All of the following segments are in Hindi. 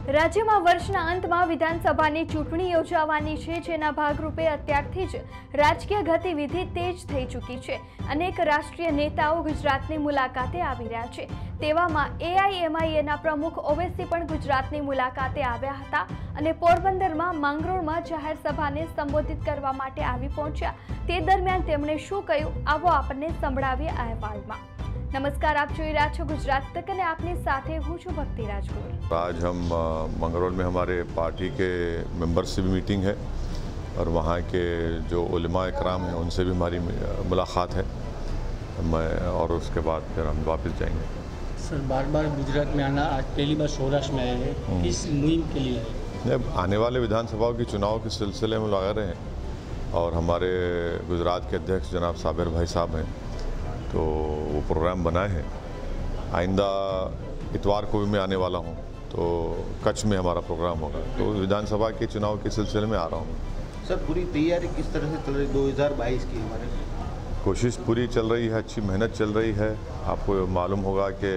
રાજ્યમાં વર્ષના અંતમાં વિધાનસભાની ચૂંટણી યોજાવાની છે, જેના ભાગરૂપે અત્યારથી જ રાજકીય ગતિવિધિ તેજ થઈ ચૂકી છે। અનેક રાષ્ટ્રીય નેતાઓ ગુજરાતની મુલાકાતે આવી રહ્યા છે। તેવામાં એઆઈએમઆઈએના પ્રમુખ ઓવૈસી પણ ગુજરાતની મુલાકાતે આવ્યા હતા અને પોરબંદરમાં માંગરોળમાં જાહેર સભાને સંબોધિત કરવા માટે આવી પહોંચ્યા। તે દરમિયાન તેમણે શું કહ્યું, આવો આપણને સંભળાવીએ આ અહેવાલમાં। नमस्कार, आप જોઈ રહ્યા છો गुजरात तक અને આપની સાથે હું છું ભક્તિ રાજગોર। आज हम मंगरौल में हमारे पार्टी के मेंबर्स से भी मीटिंग है और वहाँ के जो उलमा इकराम हैं उनसे भी हमारी मुलाकात है। मैं और उसके बाद फिर हम वापस जाएंगे। सर, बार बार गुजरात में आना, आज पहली बार सौराष्ट्र में आए हैं, किस मुहिम के लिए आए? अब आने वाले विधानसभाओं के चुनाव के सिलसिले में लगा रहे हैं और हमारे गुजरात के अध्यक्ष जनाब साबिर भाई साहब हैं, तो वो प्रोग्राम बनाए हैं। आइंदा इतवार को भी मैं आने वाला हूँ, तो कच्छ में हमारा प्रोग्राम होगा, तो विधानसभा के चुनाव के सिलसिले में आ रहा हूँ। सर, पूरी तैयारी किस तरह से चल रही 2022 की? हमारे कोशिश पूरी चल रही है, अच्छी मेहनत चल रही है। आपको मालूम होगा कि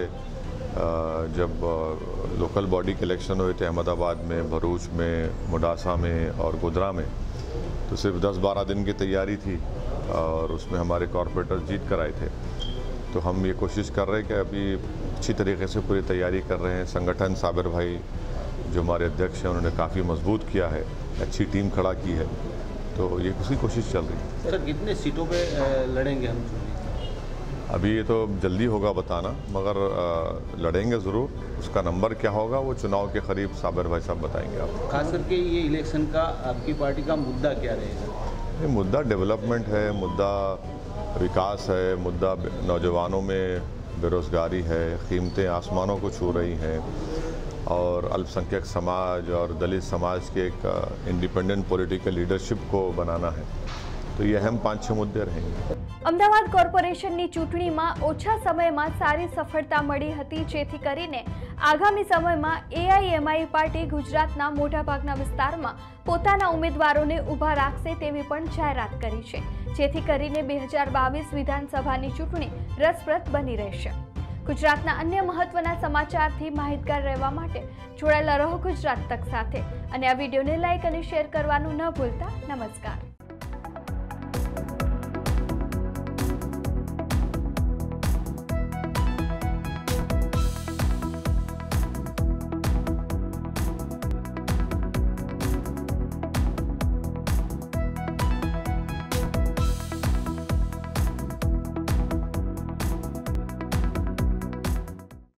जब लोकल बॉडी के इलेक्शन हुए थे अहमदाबाद में, भरूच में, मुडासा में और गोधरा में, तो सिर्फ 10-12 दिन की तैयारी थी और उसमें हमारे कॉरपोरेटर जीत कर आए थे। तो हम ये कोशिश कर रहे हैं कि अभी अच्छी तरीके से पूरी तैयारी कर रहे हैं। संगठन साबिर भाई जो हमारे अध्यक्ष हैं उन्होंने काफ़ी मजबूत किया है, अच्छी टीम खड़ा की है, तो ये उसकी कोशिश चल रही है। सर, कितने सीटों पे लड़ेंगे हम? अभी ये तो जल्दी होगा बताना, मगर लड़ेंगे ज़रूर। उसका नंबर क्या होगा वो चुनाव के करीब साबिर भाई साहब बताएंगे आपको। खास करके ये इलेक्शन का आपकी पार्टी का मुद्दा क्या रहेगा? ये मुद्दा डेवलपमेंट है, मुद्दा विकास है, मुद्दा नौजवानों में बेरोज़गारी है, कीमतें आसमानों को छू रही हैं और अल्पसंख्यक समाज और दलित समाज के एक इंडिपेंडेंट पॉलिटिकल लीडरशिप को बनाना है। तो ये अहम 5-6 मुद्दे रहेंगे। અમદાવાદ કોર્પોરેશનની ચૂંટણીમાં ઓછા સમયમાં સારી સફળતા મળી હતી, જેથી કરીને આગામી સમયમાં એઆઈએમઆઈ પાર્ટી ગુજરાતના મોટાભાગના વિસ્તારમાં પોતાના ઉમેદવારોને ઊભા રાખશે તેવી પણ જાહેરાત કરી છે, જેથી કરીને 2022 વિધાનસભાની ચૂંટણી રસપ્રદ બની રહેશે। ગુજરાતના અન્ય મહત્વના સમાચારથી માહિતગાર રહેવા માટે જોડાયેલા રહો ગુજરાત તક સાથે અને આ વિડીયોને લાઈક અને શેર કરવાનું ન ભૂલતા। નમસ્કાર।